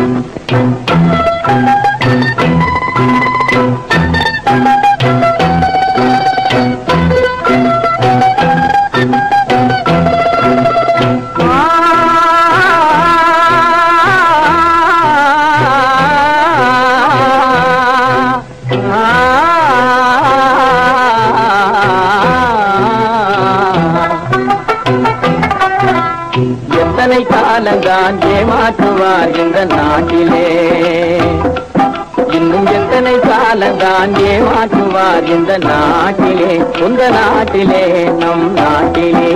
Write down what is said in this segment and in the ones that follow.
எத்தனை காலந்தான் ஏமாற்றுவார் இந்த நாட்டிலே, இன்னும் எத்தனை காலந்தான் ஏமாற்றுவார் இந்த நாட்டிலே, உந்த நாட்டிலே நம் நாட்டிலே.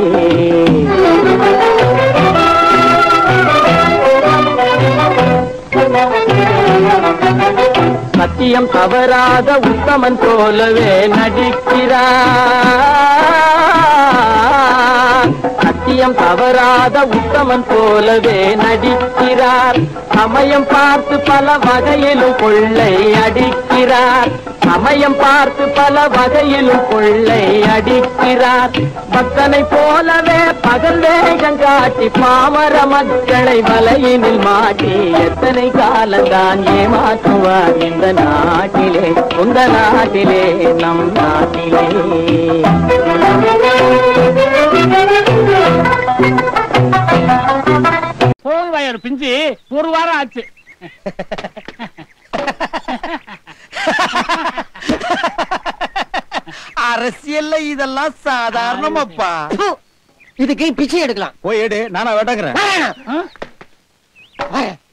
சத்தியம் தவறாத உத்தமன் போலவே நடிக்கிறார், சத்தியம் தவறாத உத்தமன் போலவே நடிக்கிறார். சமயம் பார்த்து பல வகையிலும் கொள்ளை அடிக்கிறார், சமயம் பார்த்து பல வகையிலும் கொள்ளை அடிக்கிறார். பக்தனை போலவே பகல் வேகம் காட்டி பாமர மக்களை வலையினில் மாட்டி எத்தனை காலந்தான் ஏமாற்றுவார் இந்த நாட்டிலே, உந்த நாட்டிலே நம் நாட்டிலே. போன் வயர் பிஞ்சு ஒரு வாரம் ஆச்சு. அரசியல்ல இதெல்லாம் சாதாரணமாப்பா. இதுக்கு பிச்சை எடுக்கலாம். போய் எடு, நானா வேட்டக்கிறேன்.